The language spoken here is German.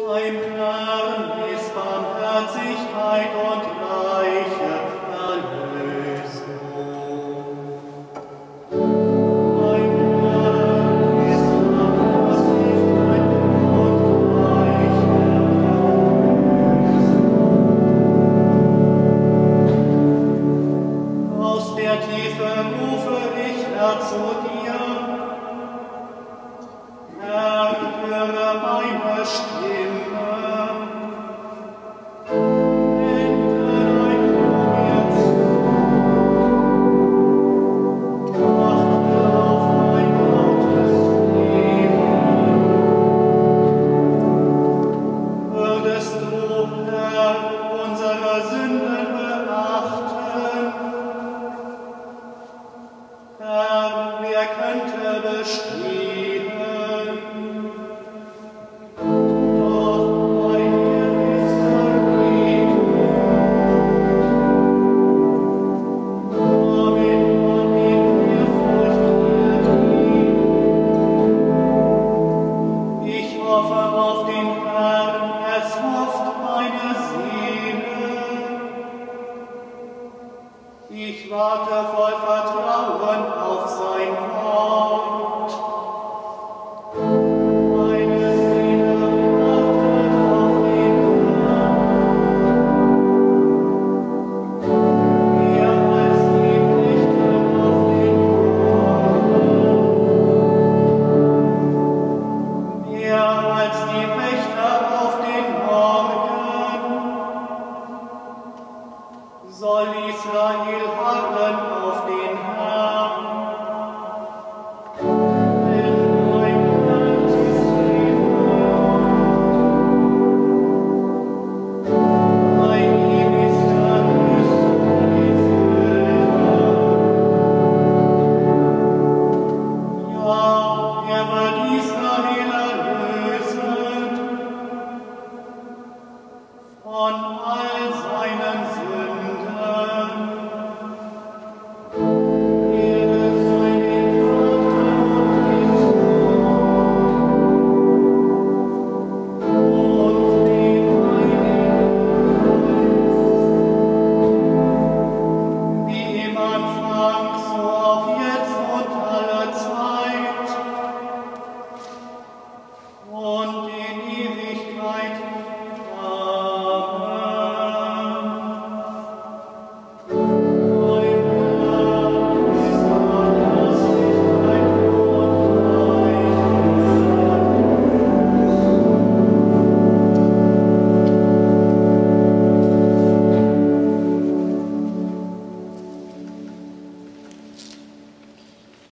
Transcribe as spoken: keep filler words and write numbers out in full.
Beim Herrn ist Barmherzigkeit und reiche Erlösung. Beim Herrn ist Barmherzigkeit und reiche Erlösung. Aus der Tiefe rufe ich, Herr, zu dir. Herr, höre meine Stimme. Wende dein Ohr mir zu. Achte auf mein lautes Flehen. Würdest du, Herr, unsere Sünden beachten? Herr, wer könnte bestehen? Doch bei dir ist Erquickung, damit man in dir Furcht ergeht. Ich hoffe auf den Herrn, es hofft meine Seele. Ich warte voll Vertrauen auf sein Wort. Meine Seele wartet auf den Herrn, mehr als die Wächter auf den Morgen. Mehr als die Wächter auf den Morgen. Soll Israel harren auf den Herrn. Denn mein Herz ist lebendig. Bei ihm ist Erlösung die Fülle. Ja, er wird Israel erlösen von all seinen Sünden. Ehre sei dem Vater und dem Sohn und dem Heiligen Geist, wie im Anfang, so auch jetzt und alle Zeit und in